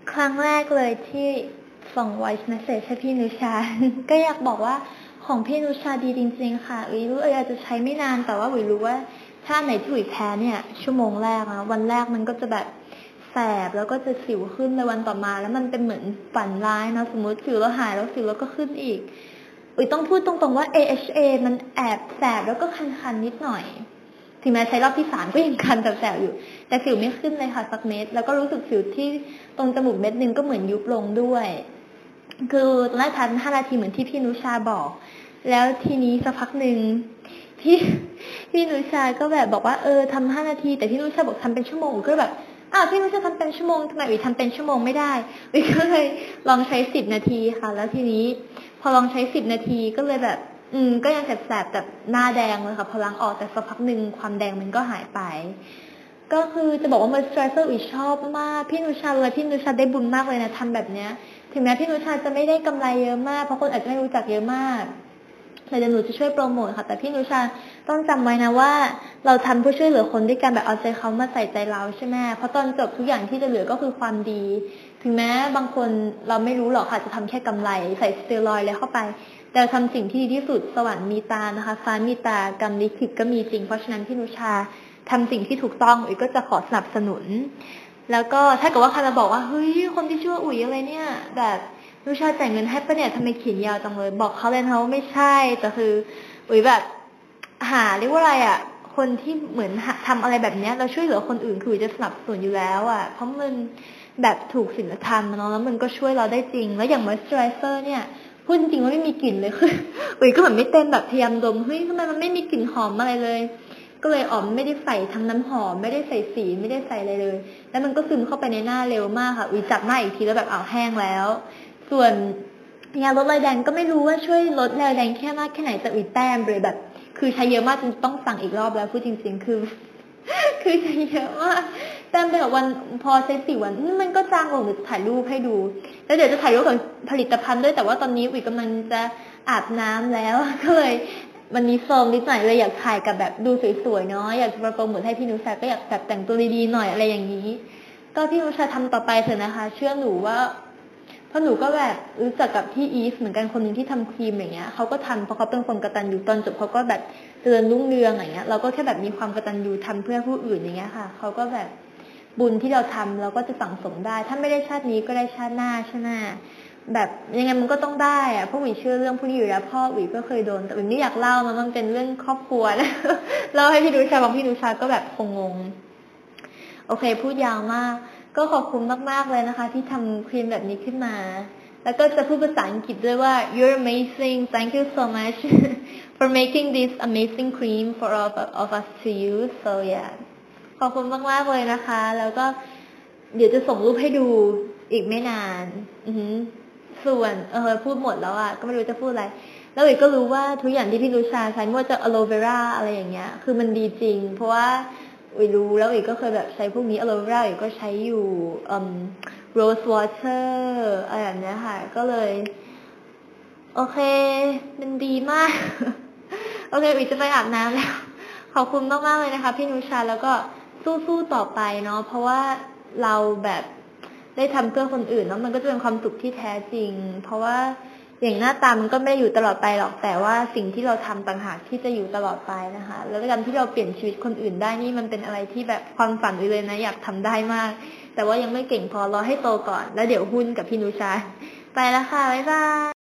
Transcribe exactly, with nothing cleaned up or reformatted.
ครั้งแรกเลยที่ส่ง voice message ให้พี่นุชา ก็อยากบอกว่าของพี่นุชาดีจริงๆค่ะอุ๋ยรู้เอออาจจะใช้ไม่นานแต่ว่าอุ๋ยรู้ว่าถ้าไหนที่อุ๋ยแพ้เนี่ยชั่วโมงแรกนะวันแรกมันก็จะแบบแสบแล้วก็จะสิวขึ้นในวันต่อมาแล้วมันเป็นเหมือนฝันร้ายนะสมมติสิวเราหายแล้วสิวเราก็ขึ้นอีกอุ๋ยต้องพูดตรงๆว่า เอ เอช เอ มันแอบแสบแล้วก็คันๆนิดหน่อยถึงแม้ใช้รอบที่สามก็ยังคันแสบๆอยู่แต่สิวไม่ขึ้นเลยค่ะสักเม็ดแล้วก็รู้สึกสิวที่ตรงจมูกเม็ดนึงก็เหมือนยุบลงด้วยคือตอนแรกทานห้านาทีเหมือนที่พี่นุชาบอกแล้วทีนี้สักพักหนึ่งพี่พี่นุชาก็แบบบอกว่าเออทำห้านาทีแต่พี่นุชาบอกทำเป็นชั่วโมงก็แบบอ้าวพี่นุชาทำเป็นชั่วโมงทำไมอุ๋ยทำเป็นชั่วโมงไม่ได้อุ๋ยก็เลยลองใช้สิบนาทีค่ะแล้วทีนี้พอลองใช้สิบนาทีก็เลยแบบอืมก็ยังแสบๆแบบหน้าแดงเลยค่ะพอล้างออกแต่สักพักหนึ่งความแดงมันก็หายไปก็คือจะบอกว่า moisturizer อุ๋ยชอบมากพี่นุชาเลยพี่นุชาได้บุญมากเลยนะทำแบบเนี้ยถึงแม้พี่นุชาจะไม่ได้กำไรเยอะมากเพราะคนอาจจะไม่รู้จักเยอะมากแต่เดี๋ยวหนูจะช่วยโปรโมทค่ะแต่พี่นุชาต้องจำไว้นะว่าเราทำเพื่อช่วยเหลือคนด้วยการแบบเอาใจเขามาใส่ใจเราใช่ไหมเพราะตอนจบทุกอย่างที่จะเหลือก็คือความดีถึงแม้บางคนเราไม่รู้หรอกค่ะจะทำแค่กำไรใส่สเตียรอยด์เลยเข้าไปแต่ทำสิ่งที่ดีที่สุดสวรรค์มีตานะคะฟ้ามีตากรรมลิขิตก็มีจริงเพราะฉะนั้นพี่นุชาทำสิ่งที่ถูกต้องอุ๋ยก็จะขอสนับสนุนแล้วก็ถ้าเกิดว่าใครมาบอกว่าเฮ้ยคนที่ชื่ออุ๋ยอะไรเนี่ยแบบนุชาจ่ายเงินให้ปะเนี่ยทำไมเขียนยาวจังเลยบอกเขาเลยนะว่าไม่ใช่แต่คืออุ๋ยแบบหาเรียกว่าอะไรอ่ะคนที่เหมือนทำอะไรแบบนี้เราช่วยเหลือคนอื่นคืออุ๋ยจะสนับสนุนอยู่แล้วอ่ะเพราะมันแบบถูกศีลธรรมเนาะแล้วมันก็ช่วยเราได้จริงแล้วอย่าง moisturizer เนี่ยพูดจริงๆว่าไม่มีกลิ่นเลยคืออุ๋ยก็เหมือนไม่เต้นแบบพยายามดมเฮ้ยทำไมมันไม่มีกลิ่นหอมอะไรเลยก็เลยอ๋อไม่ได้ใส่ทั้งน้ำหอมไม่ได้ใส่สีไม่ได้ใส่อะไรเลยแล้วมันก็ซึมเข้าไปในหน้าเร็วมากค่ะอุ๋ยจับหน้าอีกทีแล้วแบบอ้าวแห้งแล้วส่วนยาลดรอยแดงก็ไม่รู้ว่าช่วยลดรอยแดงแค่มากแค่ไหนแต่อุ๋ยแต้มเลยแบบคือใช้เยอะมากจนต้องสั่งอีกรอบแล้วพูดจริงๆคือคือใช้เยอะมากแต้มไปกับวันพอใช้สี่วันมันก็จางลงเดี๋ยวจะถ่ายรูปให้ดูแล้วเดี๋ยวจะถ่ายรูปกับผลิตภัณฑ์ด้วยแต่ว่าตอนนี้อุ๋ยกำลังจะอาบน้ำแล้วก็เลยวันนี้โซมนิดหน่อยเลยอยากถ่ายกับแบบดูสวยๆเนาะอยากจะโปรโมทให้พี่นุชาก็อยากแบบแต่งตัวดีๆหน่อยอะไรอย่างนี้ก็พี่นุชาทำต่อไปเถอะนะคะเชื่อหนูว่าเพราะหนูก็แบบรู้จักกับพี่อีฟเหมือนกันคนหนึ่งที่ทำครีมอย่างเงี้ยเขาก็ทำเพราะเขาเป็นคนกตัญญูตอนจบเขาก็แบบเจริญรุ่งเรืองอย่างเงี้ยเราก็แค่แบบมีความกตัญญูทำเพื่อผู้อื่นอย่างเงี้ยค่ะเขาก็แบบบุญที่เราทำเราก็จะสั่งสมได้ถ้าไม่ได้ชาตินี้ก็ได้ชาติหน้าใช่ไหมแบบยังไงมันก็ต้องได้อะเพราะอุ๋ยเชื่อเรื่องพวกนี้อยู่แล้วพ่ออุ๋ยก็เคยโดนแต่อุ๋ยไม่อยากเล่ามันเป็นเรื่องครอบครัวนะเล่าให้พี่นุชาบางพี่นุชาก็แบบคงงงโอเคพูดยาวมากก็ขอบคุณมากๆเลยนะคะที่ทำครีมแบบนี้ขึ้นมาแล้วก็จะพูดภาษาอังกฤษด้วยว่า you're amazing thank you so much for making this amazing cream for all of us to use so yeah ขอบคุณมากๆเลยนะคะแล้วก็เดี๋ยวจะส่งรูปให้ดูอีกไม่นานอือส่วนเออพูดหมดแล้วอ่ะก็ไม่รู้จะพูดอะไรแล้วอีกก็รู้ว่าทุกอย่างที่พี่นุชาใช้ไม่ว่าจะอะโลเวราอะไรอย่างเงี้ยคือมันดีจริงเพราะว่าอีรู้แล้วอีกก็เคยแบบใช้พวกนี้อะโลเวราอีกก็ใช้อยู่อืม rose water อะไรแบบนี้ค่ะก็เลยโอเคมันดีมากโอเคอีกจะไปอาบน้ำแล้วขอบคุณมากๆเลยนะคะพี่นุชาแล้วก็สู้ๆต่อไปเนาะเพราะว่าเราแบบได้ทำเพื่อคนอื่นเนาะมันก็จะเป็นความสุขที่แท้จริงเพราะว่าอย่างหน้าตามันก็ไม่ได้อยู่ตลอดไปหรอกแต่ว่าสิ่งที่เราทำต่างหากที่จะอยู่ตลอดไปนะคะแล้วการที่เราเปลี่ยนชีวิตคนอื่นได้นี่มันเป็นอะไรที่แบบความฝันเลยนะอยากทำได้มากแต่ว่ายังไม่เก่งพอรอให้โตก่อนแล้วเดี๋ยวหุ้นกับพี่นุชาไปแล้วค่ะบ๊ายบาย